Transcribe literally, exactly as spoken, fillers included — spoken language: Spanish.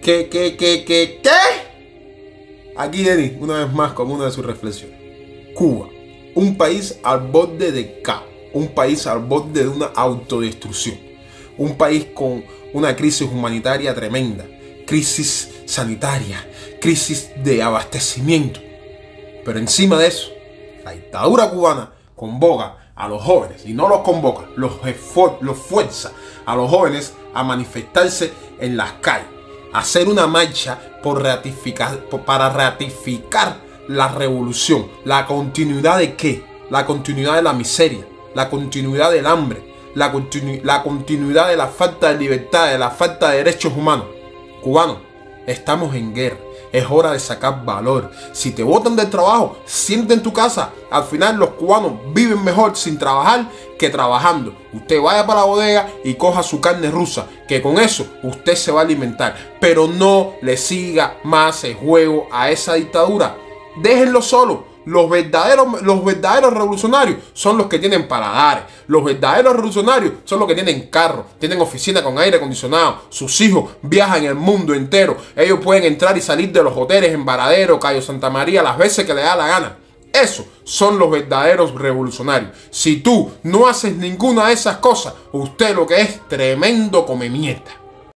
¿Qué, qué, qué, qué, qué? Aquí Denis, una vez más, con una de sus reflexiones. Cuba, un país al borde del caos, un país al borde de una autodestrucción, un país con una crisis humanitaria tremenda, crisis sanitaria, crisis de abastecimiento. Pero encima de eso, la dictadura cubana convoca a los jóvenes, y no los convoca, los, los fuerza a los jóvenes a manifestarse en las calles, a hacer una marcha por ratificar, por, para ratificar la revolución. ¿La continuidad de qué? La continuidad de la miseria, la continuidad del hambre, la, continu, la continuidad de la falta de libertad, de la falta de derechos humanos. Cubanos, estamos en guerra. Es hora de sacar valor. Si te botan del trabajo, siéntate en tu casa. Al final los cubanos viven mejor sin trabajar que trabajando. Usted vaya para la bodega y coja su carne rusa, que con eso usted se va a alimentar. Pero no le siga más el juego a esa dictadura. Déjenlo solo. Los verdaderos, los verdaderos revolucionarios son los que tienen paladares. Los verdaderos revolucionarios son los que tienen carros, tienen oficina con aire acondicionado. Sus hijos viajan el mundo entero. Ellos pueden entrar y salir de los hoteles en Varadero, Cayo Santa María, las veces que les da la gana. Esos son los verdaderos revolucionarios. Si tú no haces ninguna de esas cosas, usted lo que es tremendo come mierda.